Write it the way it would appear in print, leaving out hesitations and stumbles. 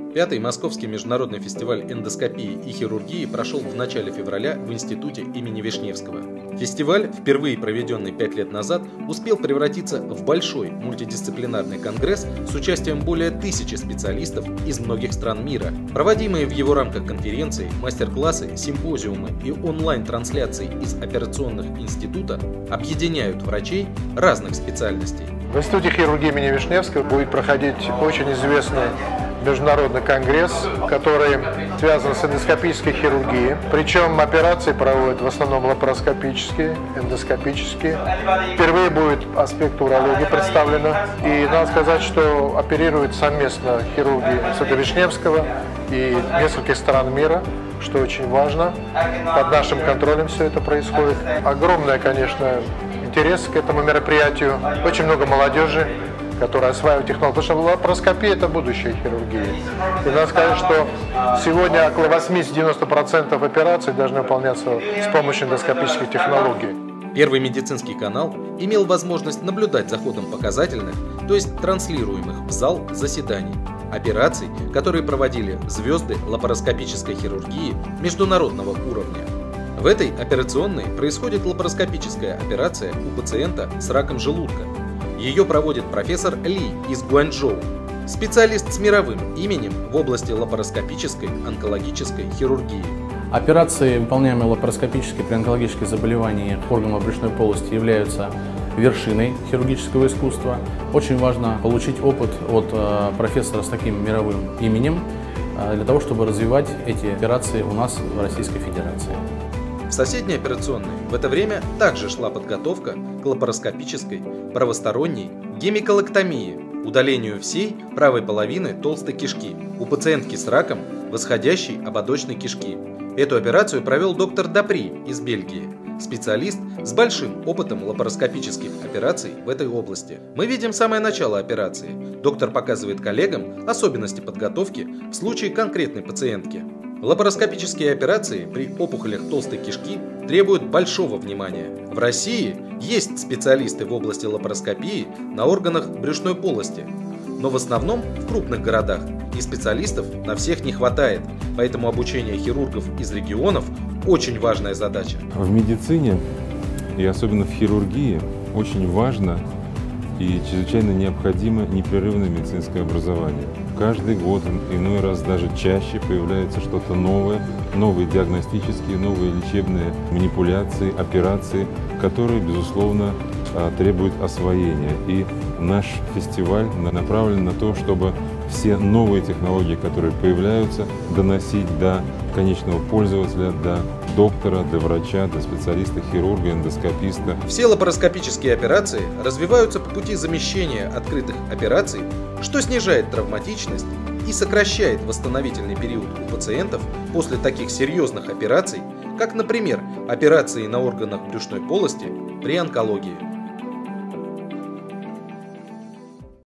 Пятый Московский международный фестиваль эндоскопии и хирургии прошел в начале февраля в Институте имени Вишневского. Фестиваль, впервые проведенный 5 лет назад, успел превратиться в большой мультидисциплинарный конгресс с участием более 1000 специалистов из многих стран мира. Проводимые в его рамках конференции, мастер-классы, симпозиумы и онлайн-трансляции из операционных института объединяют врачей разных специальностей. В Институте хирургии имени Вишневского будет проходить очень известный международный конгресс, который связан с эндоскопической хирургией. Причем операции проводят в основном лапароскопические, эндоскопические. Впервые будет аспект урологии представлено. И надо сказать, что оперируют совместно хирурги Института Вишневского и нескольких стран мира, что очень важно. Под нашим контролем все это происходит. Огромное, конечно, интерес к этому мероприятию. Очень много молодежи, которые осваивают технологию, потому что лапароскопия – это будущее хирургии. И надо сказать, что сегодня около 80-90% операций должны выполняться с помощью эндоскопических технологий. Первый медицинский канал имел возможность наблюдать за ходом показательных, то есть транслируемых в зал заседаний, операций, которые проводили звезды лапароскопической хирургии международного уровня. В этой операционной происходит лапароскопическая операция у пациента с раком желудка. Ее проводит профессор Ли из Гуанчжоу, специалист с мировым именем в области лапароскопической онкологической хирургии. Операции, выполняемые лапароскопически при онкологических заболеваниях органов брюшной полости, являются вершиной хирургического искусства. Очень важно получить опыт от профессора с таким мировым именем для того, чтобы развивать эти операции у нас в Российской Федерации. В соседней операционной в это время также шла подготовка к лапароскопической правосторонней гемиколэктомии, удалению всей правой половины толстой кишки у пациентки с раком восходящей ободочной кишки. Эту операцию провел доктор Дапри из Бельгии, специалист с большим опытом лапароскопических операций в этой области. Мы видим самое начало операции. Доктор показывает коллегам особенности подготовки в случае конкретной пациентки. Лапароскопические операции при опухолях толстой кишки требуют большого внимания. В России есть специалисты в области лапароскопии на органах брюшной полости, но в основном в крупных городах, и специалистов на всех не хватает, поэтому обучение хирургов из регионов – очень важная задача. В медицине, и особенно в хирургии, очень важно и чрезвычайно необходимо непрерывное медицинское образование. Каждый год, иной раз даже чаще, появляется что-то новое, новые диагностические, новые лечебные манипуляции, операции, которые, безусловно, требуют освоения. И наш фестиваль направлен на то, чтобы все новые технологии, которые появляются, доносить до конечного пользователя, до доктора, до врача, до специалиста, хирурга, эндоскописта. Все лапароскопические операции развиваются по пути замещения открытых операций, что снижает травматичность и сокращает восстановительный период у пациентов после таких серьезных операций, как, например, операции на органах брюшной полости при онкологии.